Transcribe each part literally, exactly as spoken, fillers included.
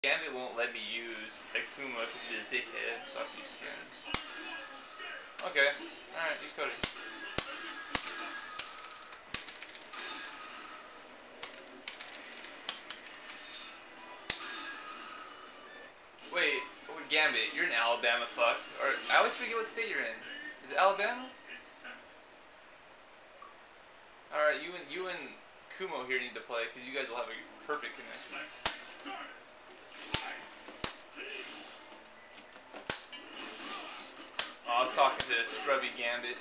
Gambit won't let me use Akuma because he's a dickhead, so I have to use Ken. Okay, alright, use Cody. Wait, oh, Gambit, you're in Alabama, fuck. Or I always forget what state you're in. Is it Alabama? Alright, you and you and Kumo here need to play because you guys will have a perfect connection. Oh, I was talking to Scrubby Gambit.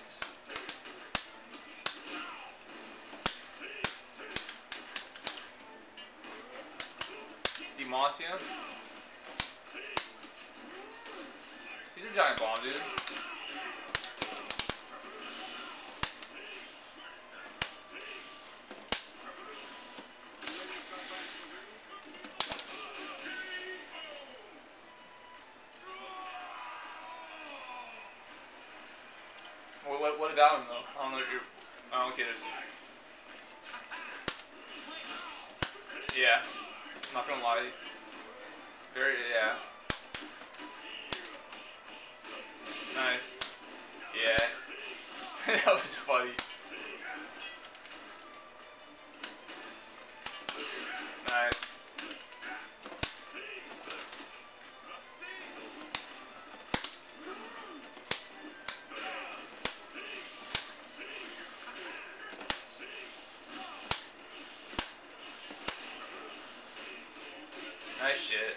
Demontium? He's a giant bomb, dude. What, what, what about him, though? I don't know if you're... I don't get it. Yeah. I'm not gonna lie. Very, yeah. Nice. Yeah. That was funny. Nice. Nice shit.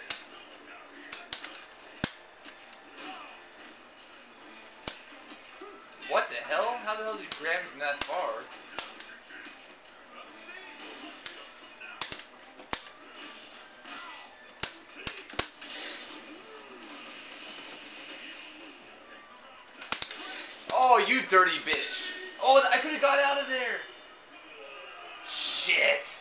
What the hell? How the hell did you grab me from that far? Oh, you dirty bitch. Oh, I could have got out of there. Shit.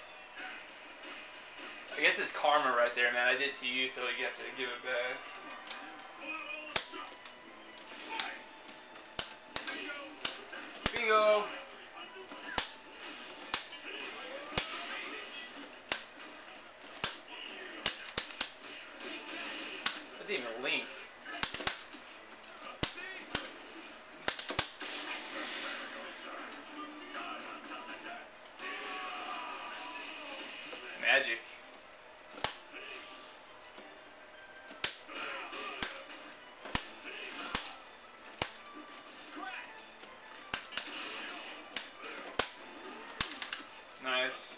I guess it's karma right there, man. I did to you, so you have to give it back. Bingo! That didn't even link. Magic. Nice.